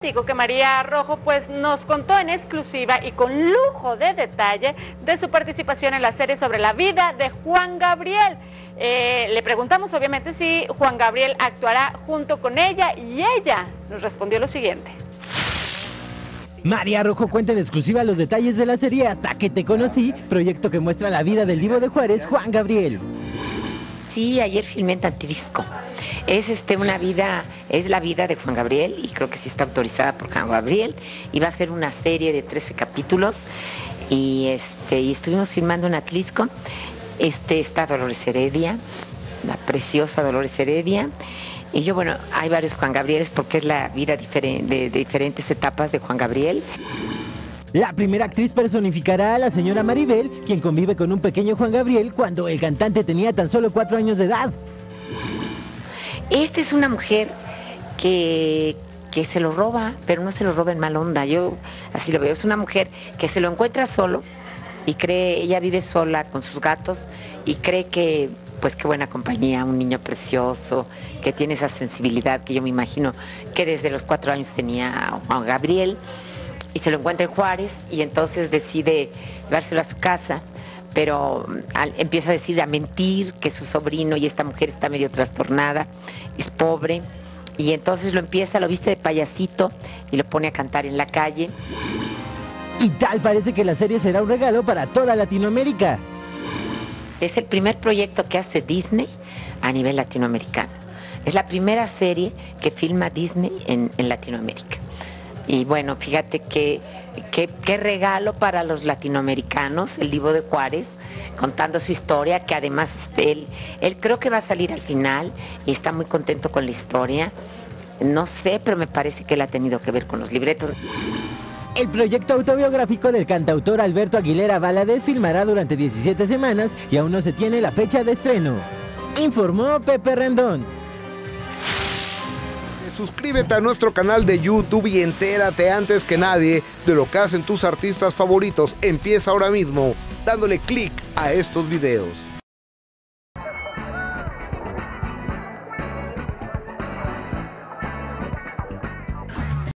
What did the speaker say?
Digo que María Rojo pues nos contó en exclusiva y con lujo de detalle de su participación en la serie sobre la vida de Juan Gabriel. Le preguntamos obviamente si Juan Gabriel actuará junto con ella y ella nos respondió lo siguiente. María Rojo cuenta en exclusiva los detalles de la serie Hasta que te conocí, proyecto que muestra la vida del Divo de Juárez, Juan Gabriel. Sí, ayer filmé en Tantrisco. Es es la vida de Juan Gabriel y creo que sí está autorizada por Juan Gabriel. Y va a ser una serie de 13 capítulos y estuvimos filmando en Atlisco. Está Dolores Heredia, la preciosa Dolores Heredia. Y yo, bueno, hay varios Juan Gabrieles porque es la vida de diferentes etapas de Juan Gabriel. La primera actriz personificará a la señora Maribel, quien convive con un pequeño Juan Gabriel cuando el cantante tenía tan solo 4 años de edad. Esta es una mujer que se lo roba, pero no se lo roba en mal onda. Yo así lo veo. Es una mujer que se lo encuentra solo y ella vive sola con sus gatos y cree que, pues qué buena compañía, un niño precioso, que tiene esa sensibilidad que yo me imagino que desde los 4 años tenía Juan Gabriel. Y se lo encuentra en Juárez y entonces decide llevárselo a su casa, pero empieza a mentir que su sobrino y esta mujer está medio trastornada, es pobre, y entonces lo viste de payasito y lo pone a cantar en la calle. Y tal parece que la serie será un regalo para toda Latinoamérica. Es el primer proyecto que hace Disney a nivel latinoamericano. Es la primera serie que filma Disney en Latinoamérica. Y bueno, fíjate qué regalo para los latinoamericanos, el Divo de Juárez, contando su historia, que además él creo que va a salir al final y está muy contento con la historia. No sé, pero me parece que él ha tenido que ver con los libretos. El proyecto autobiográfico del cantautor Alberto Aguilera Valadez filmará durante 17 semanas y aún no se tiene la fecha de estreno. Informó Pepe Rendón. Suscríbete a nuestro canal de YouTube y entérate antes que nadie de lo que hacen tus artistas favoritos. Empieza ahora mismo dándole clic a estos videos.